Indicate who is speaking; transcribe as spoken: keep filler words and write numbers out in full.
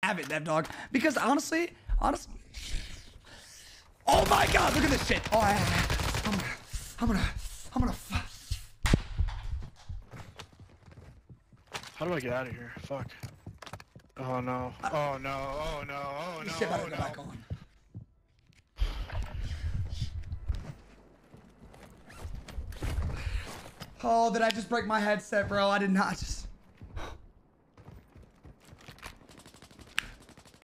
Speaker 1: have it, Dev Dog. Because honestly, honestly. Oh my God, look at this shit. Oh, I, I'm gonna, I'm gonna, I'm gonna.
Speaker 2: How do I get out of here? Fuck. Oh no. Oh no. Oh no. Oh no.
Speaker 1: This shit better
Speaker 2: Oh
Speaker 1: go
Speaker 2: no.
Speaker 1: back on. Oh, did I just break my headset, bro? I did not just.